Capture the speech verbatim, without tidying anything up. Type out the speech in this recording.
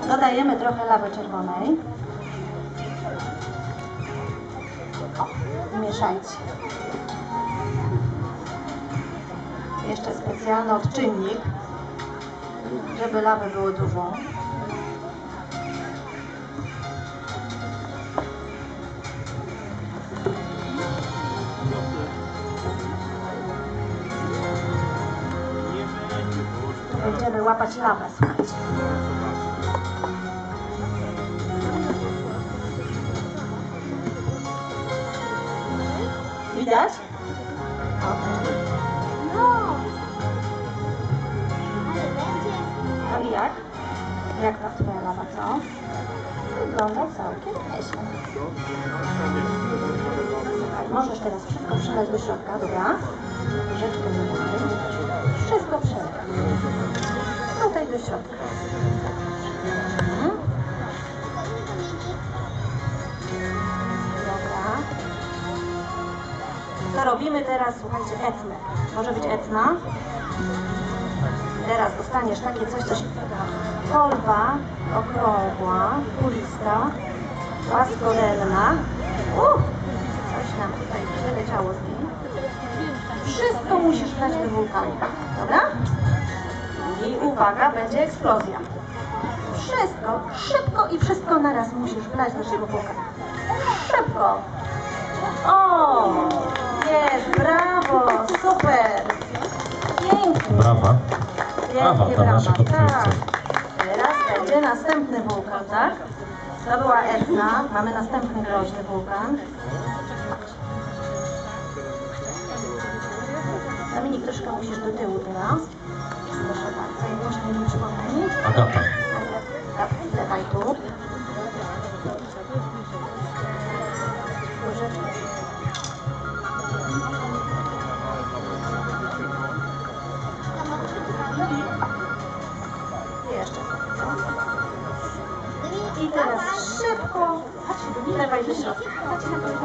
Dodajemy trochę lawy czerwonej. O, mieszajcie. Jeszcze specjalny odczynnik, żeby lawy było dużo. Będziemy łapać lawę, słuchajcie. Widać? No. No i jak? Jak ta twoja lawa, co? Wygląda całkiem nieźle. Słuchaj, możesz teraz wszystko przelać do środka, dobra? Łyżeczkę tutaj. Wszystko przelać. Tutaj do środka. Mhm. Dobra. To robimy teraz, słuchajcie, etnę. Może być etna. Teraz dostaniesz takie coś, coś kolba okrągła, kulista, płaskodelna. Uh, coś nam tutaj przeleciało z niej. Wszystko musisz wlać do wulkanu, dobra? I uwaga, będzie eksplozja. Wszystko, szybko i wszystko naraz musisz wlać do tego wulkanu. Szybko! O! Jest, brawo, super! Pięknie! Brawa. Brawa, Pięknie, to brawa. nasze podwórce. Tak. Teraz będzie następny wulkan, tak? To była Etna, mamy następny groźny wulkan. Dominik, troszkę musisz do tyłu teraz. Proszę bardzo, jak można mi przypomnieć? Agata. Dawaj tu. Jeszcze. I teraz szybko wlewaj do środka.